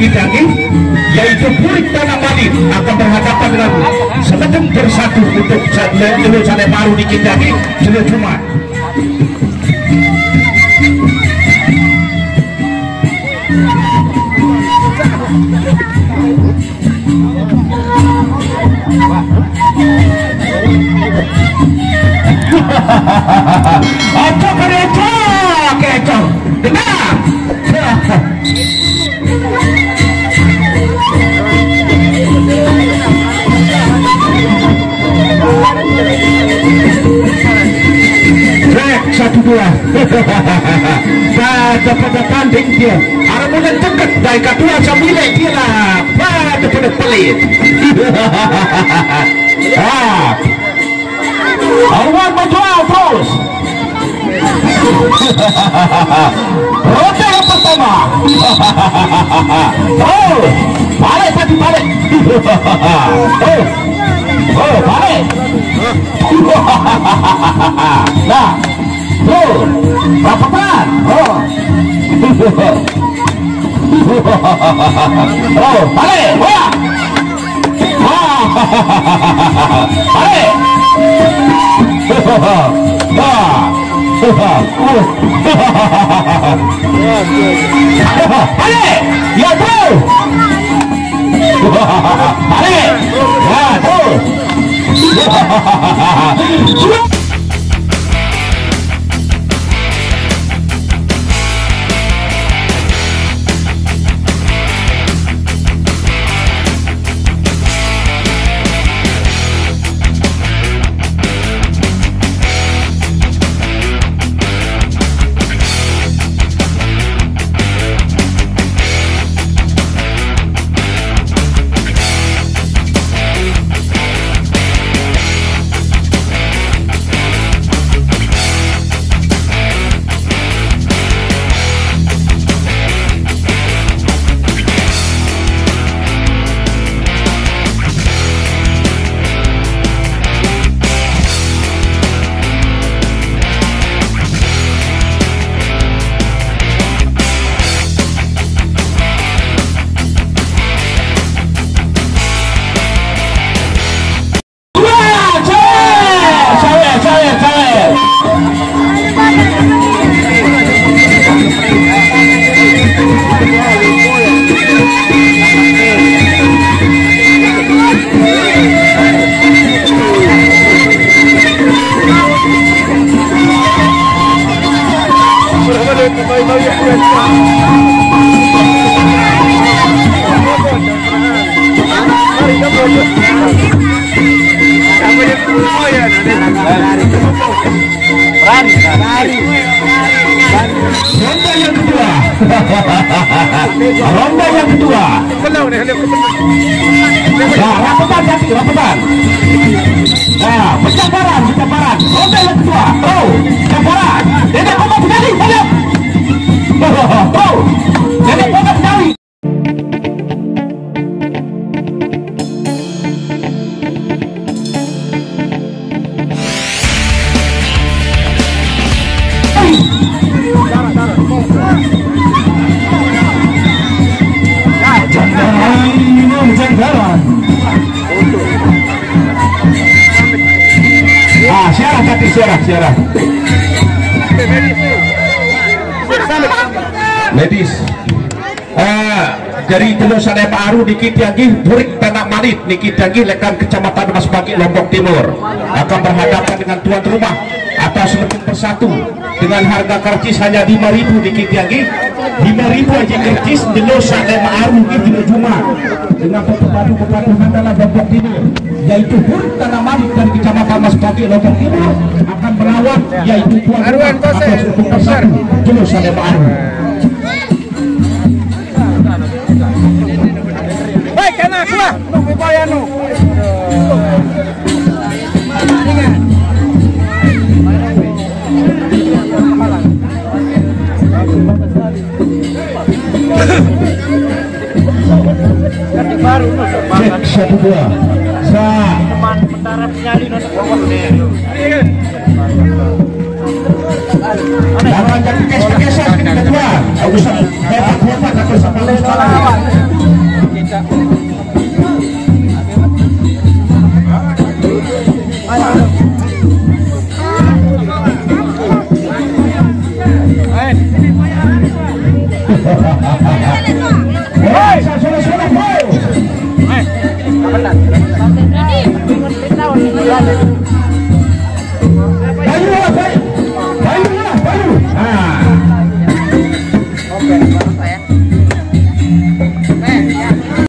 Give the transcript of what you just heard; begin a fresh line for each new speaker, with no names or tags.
Kidangi, yaitu Purik Tanah Malit akan berhadapan dengan Sekedem Bersatu untuk dulu Sale Baru di Kidangi dulu Jumat. Apa kecoh dengar satu dua pada tanding dia arah mulai dekat dari kedua sambil dia lah pada pelit Arwan menjual terus roda yang pertama balik tadi balik balik nah rapetan balik balik balik ya tuh balik ya tuh ronda yang kedua nah rapetan jadi rapetan nah pencaparan ronda yang kedua caparan dedek koma sekali balik dedek koma sekali siarah ladies dari Teluk Sale Baru dikit lagi Purik Tanah Malit dikit lagi lekan Kecamatan Mas Bagi Lombok Timur akan berhadapan dengan tuan rumah atau Sekedem Bersatu dengan harga karcis hanya 5.000 dikit lagi 5.000 aja karcis Teluk Sale Baru gitu Jumat dengan pepadu dalam Lombok Timur yaitu Purik Tanah Malit dan Kecamatan Mas Bagi Lombok Timur akan melawan yaitu tuan rumah atau Sekedem Bersatu Teluk Sale Baru. Baik, kena keluar, nunggu bayar nu. Satu dua, jangan jadi kes-kesan kedua. Aku hebat atau sama